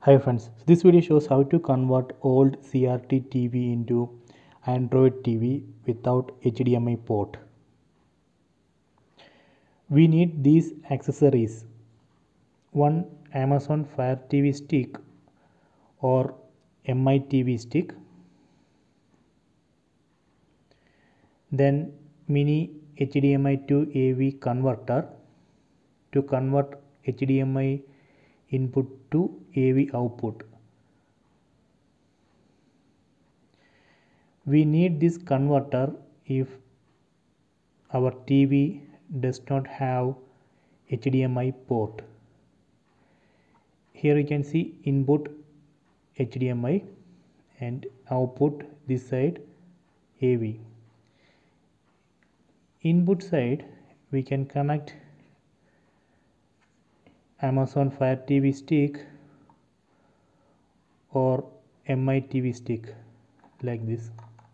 Hi friends, this video shows how to convert old CRT TV into Android TV without HDMI port. We need these accessories: one Amazon Fire TV stick or MI TV stick, then mini HDMI to AV converter to convert HDMI input to AV output. We need this converter if our TV does not have HDMI port. Here you can see input HDMI and output this side AV. Input side we can connect Amazon Fire TV stick or MI TV stick like this.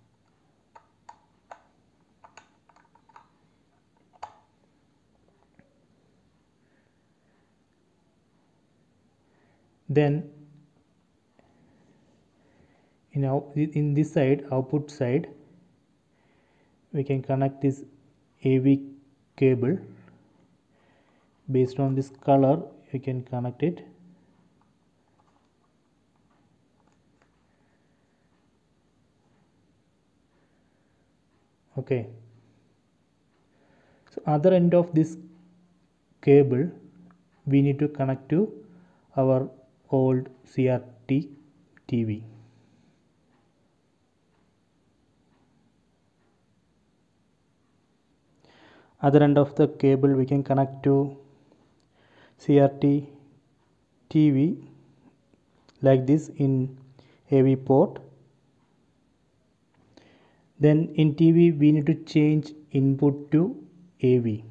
Then in this side, output side, we can connect this AV cable. Based on this color you can connect it. Okay, so other end of this cable we need to connect to our old CRT TV. Other end of the cable we can connect to CRT TV like this in AV port. Then in TV we need to change input to AV.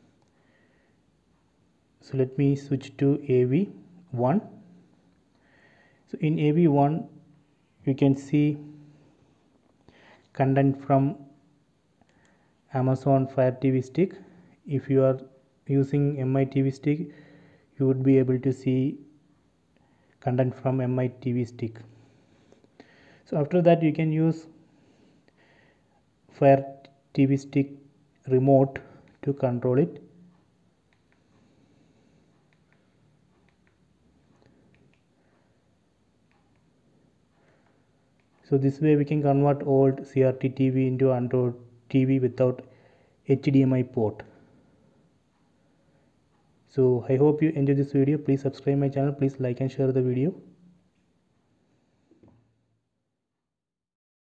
So let me switch to AV1. So in AV1 you can see content from Amazon Fire TV stick. If you are using MI TV stick, you would be able to see content from MI TV stick. So after that you can use Fire TV stick remote to control it. So this way we can convert old CRT TV into Android TV without HDMI port. So I hope you enjoyed this video. Please subscribe my channel. Please like and share the video.